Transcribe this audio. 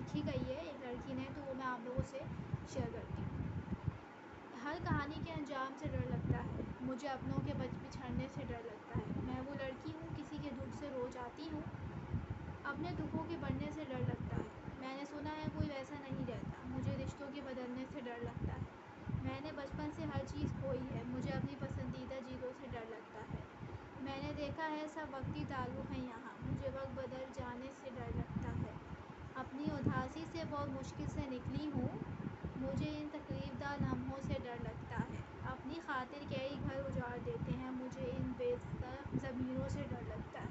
लिखी गई है एक लड़की ने, तो वो मैं आप लोगों से शेयर करती हूँ। हर कहानी के अंजाम से डर लगता है, मुझे अपनों के बिछड़ने से डर लगता है। मैं वो लड़की हूँ, किसी के दुख से रो जाती हूँ, अपने दुखों के बढ़ने से डर लगता है। मैंने सुना है कोई वैसा नहीं रहता, मुझे रिश्तों के बदलने से डर लगता है। मैंने बचपन से हर चीज़ खोई है, मुझे अपनी पसंदीदा चीज़ों से डर लगता है। मैंने देखा है सब वक्ती ताल्लुक़ हैं यहाँ, मुझे वक्त बदल जाने से डर लगता है। अपनी उदासी से बहुत मुश्किल से निकली हूँ, मुझे इन तकलीफ़दार लम्हों से डर लगता है। अपनी खातिर कई घर उजाड़ देते हैं, मुझे इन बेज़मीनों से डर लगता है।